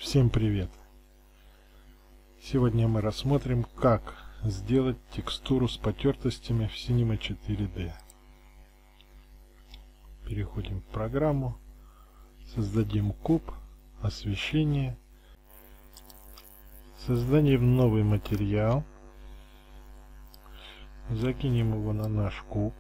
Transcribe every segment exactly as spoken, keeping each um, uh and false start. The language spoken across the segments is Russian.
Всем привет! Сегодня мы рассмотрим, как сделать текстуру с потертостями в Cinema четыре дэ. Переходим в программу, создадим куб, освещение, создадим новый материал, закинем его на наш куб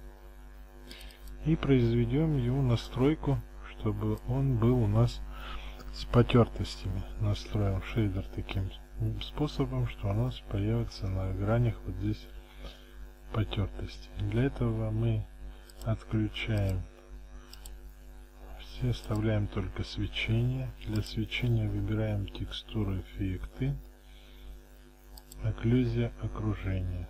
и произведем его настройку, чтобы он был у нас с потертостями. Настроим шейдер таким способом, что у нас появится на гранях вот здесь потертости. Для этого мы отключаем все, оставляем только свечение. Для свечения выбираем текстуру, эффекты, окклюзия, окружение.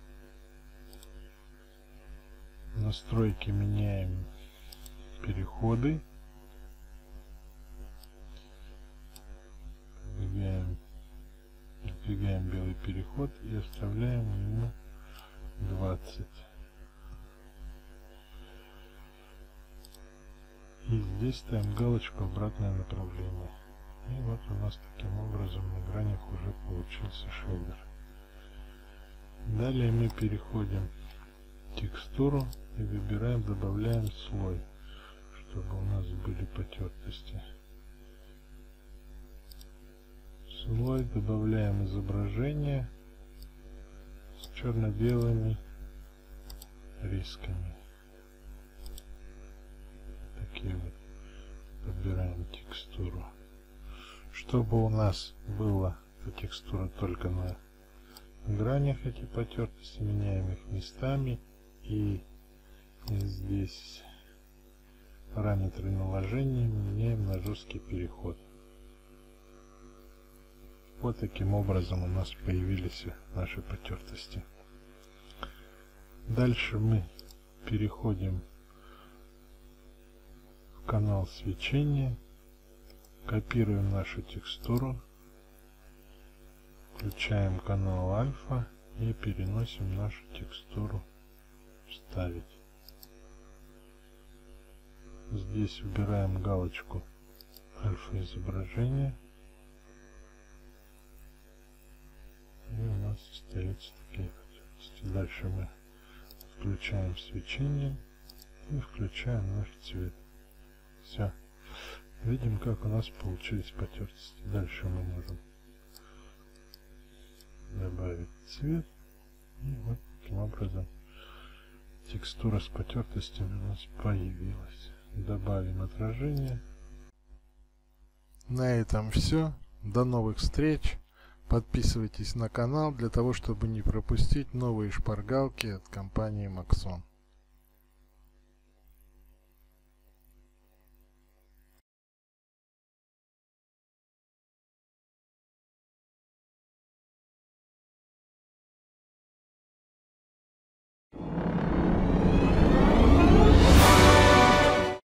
Настройки меняем, переходы. Двигаем, двигаем белый переход и оставляем ему двадцать. И здесь ставим галочку обратное направление. И вот у нас таким образом на гранях уже получился шейдер. Далее мы переходим в текстуру и выбираем, добавляем слой, чтобы у нас были потертости. Слой, добавляем изображение с черно-белыми рисками. Такие вот. Подбираем текстуру. Чтобы у нас была эта текстура только на гранях, эти потертости, меняем их местами. И здесь параметры наложения меняем на жесткий переход. Вот таким образом у нас появились наши потертости. Дальше мы переходим в канал свечения, копируем нашу текстуру, включаем канал альфа и переносим нашу текстуру вставить. Здесь выбираем галочку альфа изображения. И у нас остаются такие потертости. Дальше мы включаем свечение и включаем наш цвет. Все. Видим, как у нас получились потертости. Дальше мы можем добавить цвет. И вот таким образом текстура с потертостями у нас появилась. Добавим отражение. На этом все. До новых встреч. Подписывайтесь на канал для того, чтобы не пропустить новые шпаргалки от компании Maxon.